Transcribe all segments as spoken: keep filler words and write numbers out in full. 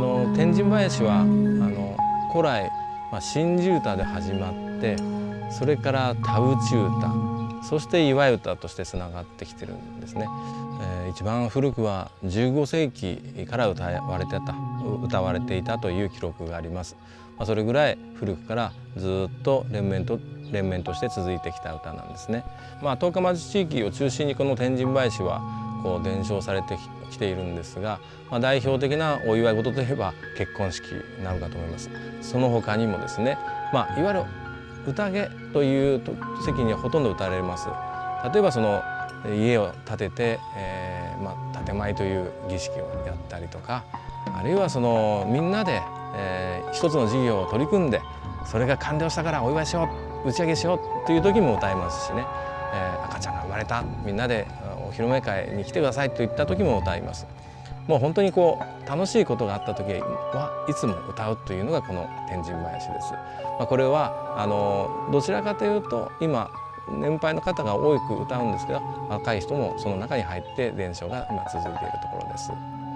の天神林はあの古来、まあ、神事歌で始まって、それから田打ち歌、そして祝い歌としてつながってきてるんですね。えー、一番古くはじゅうごせいきから歌われてた歌われていたという記録があります。まあ、それぐらい古くからずっと連綿と連綿として続いてきた歌なんですね。まあ、十日町地域を中心にこの天神林はこう伝承されてきているんですが、まあ、代表的なお祝い事といえば結婚式なのかと思います。その他にもですね、まあ、いわゆる宴という席にはほとんど歌われます。例えばその家を建てて、えーまあ、建前という儀式をやったりとか、あるいはそのみんなで、えー、一つの事業を取り組んで、それが完了したからお祝いしよう、打ち上げしようという時も歌いますしね、えー、赤ちゃんが生まれた、みんなでお披露目会に来てくださいといった時も歌います。もう本当にこう楽しいことがあった時はいつも歌うというのがこの天神林です。まあ、これはあのどちらかというと今年配の方が多く歌うんですけど、若い人もその中に入って伝承が今続いているところです。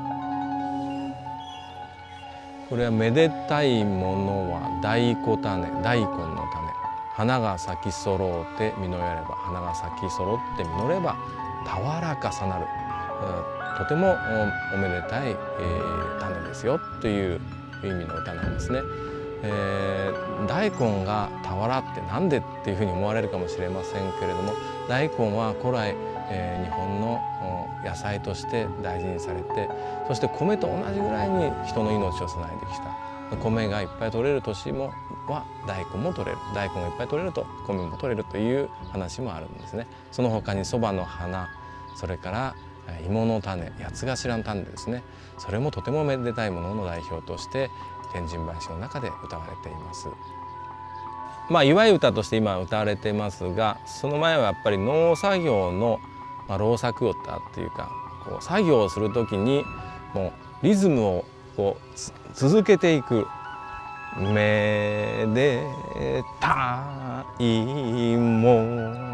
これはめでたいものは大根種、大根の種、花が咲き揃うて実れば、花が咲き揃って実ればたわらかさなる、とてもおめでたい、えー、種ですよという意味の歌なんですね。えー、大根が俵ってなんでっていうふうに思われるかもしれませんけれども、大根は古来、えー、日本の野菜として大事にされて、そして米と同じぐらいに人の命をつないできた。米がいっぱい取れる年もは大根も取れる、大根がいっぱい取れると米も取れるという話もあるんですね。その他にそばの花、それから芋の種、八つ頭の種ですね、それもとてもめでたいものの代表として天神林の中で歌われています。まあ、祝い歌として今歌われていますが、その前はやっぱり農作業の、まあ、労作歌っていうか、こう作業をする時にもうリズムをこう続けていく。めでたいも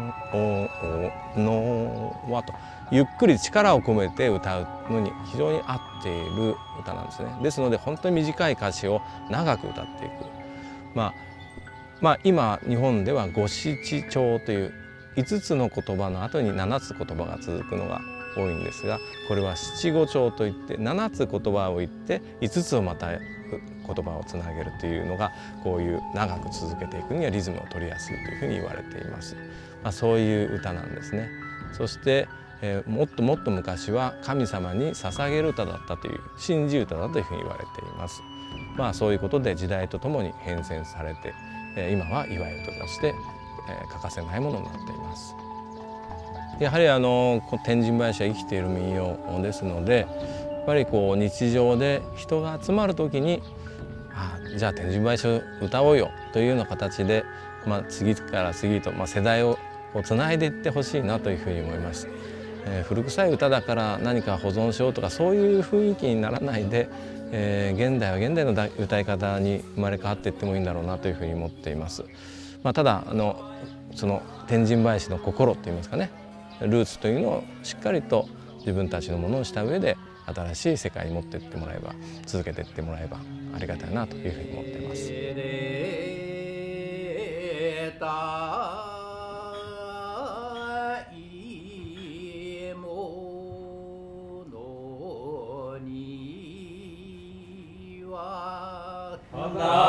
のはとゆっくり力を込めて歌うのに非常に合っている歌なんですね。ですので本当に短い歌詞を長く歌っていく。まあ、まあ今日本では五七調といういつつの言葉の後にななつ言葉が続くのが多いんですが、これは七五調といってななつ言葉を言っていつつをまた言葉をつなげるというのが、こういう長く続けていくにはリズムを取りやすいというふうに言われています。まあ、そういう歌なんですね。そして、えー、もっともっと昔は神様に捧げる歌だったという神事歌だというふうに言われています。まあ、そういうことで時代とともに変遷されて、えー、今は祝い歌として、えー、欠かせないものになっています。やはりあの天神林は生きている民謡ですので、やっぱりこう日常で人が集まる時に「ああじゃあ天神林を歌おうよ」というような形で、まあ、次から次と、まあ、世代をつないでいってほしいなというふうに思います。えー、古臭い歌だから何か保存しようとかそういう雰囲気にならないで、えー、現代は現代の歌い方に生まれ変わっていってもいいんだろうなというふうに思っています。まあ、ただあのその天神林の心といいますかね、ルーツというのをしっかりと自分たちのものをした上で新しい世界に持っていってもらえば、続けていってもらえばありがたいなというふうに思っています。Allah